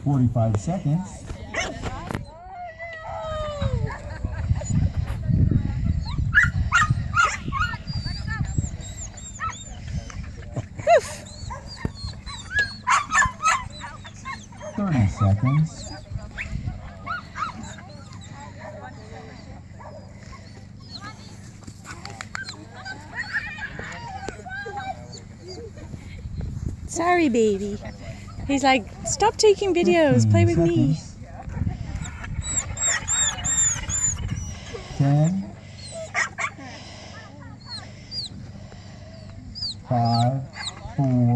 45 seconds. Woof. 30 seconds. Sorry, baby. He's like, stop taking videos, play with me. 10, 5, 4,